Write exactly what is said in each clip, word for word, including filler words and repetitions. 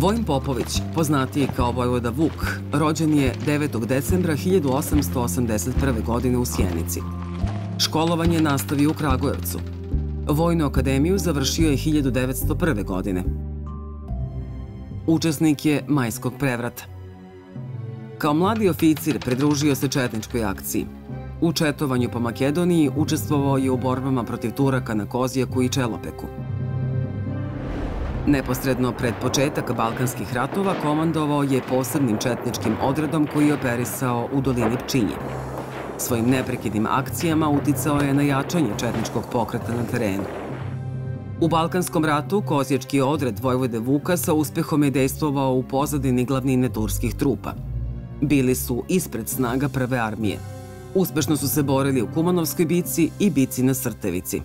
Vojin Popović, poznatiji kao Vojvoda Vuk, rođen je devetog decembra hiljadu osamsto osamdeset prve. godine u Sjenici. Školovanje nastavio u Kragujevcu. Vojnu akademiju završio je hiljadu devetsto prve. godine. Učesnik je Majskog prevrata. Kao mladi oficir pridružio se četničkoj akciji. U četovanju po Makedoniji učestvovao je u borbama protiv Turaka na Kozjaku i Čelopeku. Neposredno pred početak Balkanskih ratova komandovao je posebnim četničkim odredom koji je operisao u dolini Pčinje. Svojim neprekidnim akcijama uticao je na jačanje četničkog pokreta na terenu. U Balkanskom ratu Kozjački odred Vojvode Vuka sa uspehom je dejstvovao u pozadini glavnine turskih trupa. Bili su ispred snaga Prve armije. Uspešno su se borili u Kumanovskoj bici i bici na Srtevici.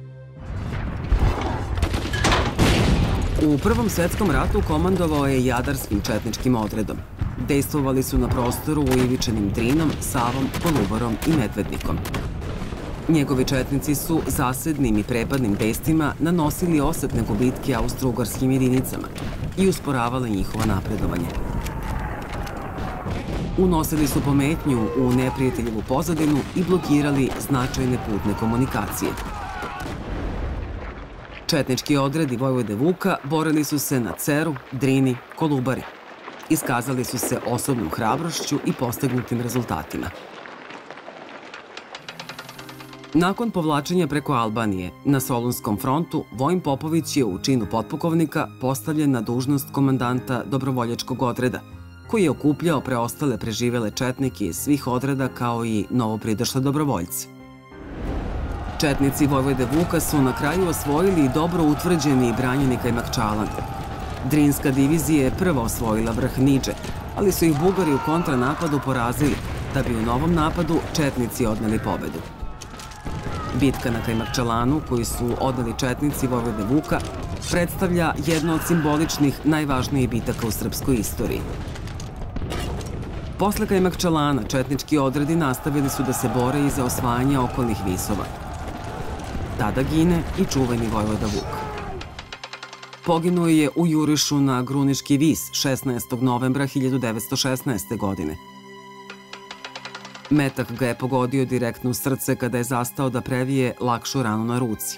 U Prvom svetskom ratu komandovao je Jadarskim četničkim odredom. Dejstvovali su na prostoru uivičenim Drinom, Savom, Kolubarom i Medvednikom. Njegovi četnici su zasednim i prepadnim dejstvima nanosili osetne gubitke austro-ugarskim jedinicama i usporavali njihovo napredovanje. Unosili su pometnju u neprijateljevu pozadinu i blokirali značajne putne komunikacije. Četnički odredi Vojvode Vuka borili su se na Ceru, Drini, Kolubari. Iskazali su se osobnom hrabrošću i postignutim rezultatima. Nakon povlačenja preko Albanije na Solunskom frontu, Vojin Popović je u činu potpukovnika postavljen na dužnost komandanta dobrovoljačkog odreda, koji je okupljao preostale preživele četnike iz svih odreda kao i novopridošle dobrovoljci. Četnici Vojvode Vuka su na kraju osvojili dobro utvrđeni i branjeni Kajmakčalan. Drinska divizija je prva osvojila vrh Niđe, ali su ih Bugari u kontranapadu porazili, da bi u novom napadu četnici odneli pobedu. Bitka na Kajmakčalanu, koju su odneli četnici Vojvode Vuka, predstavlja jednu od simboličnih najvažnijih bitaka u srpskoj istoriji. Posle Kajmakčalana četnički odredi nastavili su da se bore i za osvajanje okolnih visova. Tada gine i čuveni Vojvoda Vuk. Poginuo je u jurišu na Gruniški vis šesnaestog novembra hiljadu devetsto šesnaeste. godine. Metak ga je pogodio direktno u srce kada je zastao da previje lakšu ranu na ruci.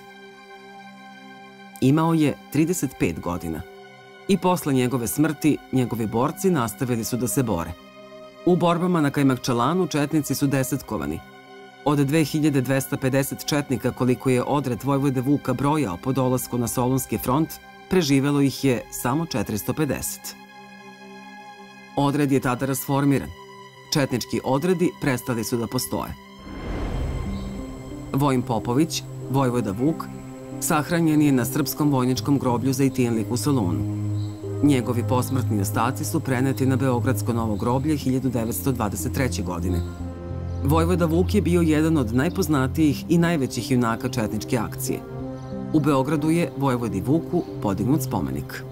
Imao je trideset pet godina. I posle njegove smrti, njegovi borci nastavili su da se bore. U borbama na Kajmakčalanu četnici su desetkovani. Od dve hiljade dvesta pedeset četnika koliko je odred Vojvode Vuka brojao po dolasku na Solunski front, preživelo ih je samo četiristo pedeset. Odred je tada rasformiran. Četnički odredi prestali su da postoje. Vojin Popović, Vojvoda Vuk, sahranjen je na srpskom vojničkom groblju Zejtinlik u Solunu. Njegovi posmrtni ostaci su preneti na Beogradsko novo groblje hiljadu devetsto dvadeset treće. godine. Vojvoda Vuk je bio jedan od najpoznatijih i najvećih junaka četničke akcije. U Beogradu je Vojvodi Vuku podignut spomenik.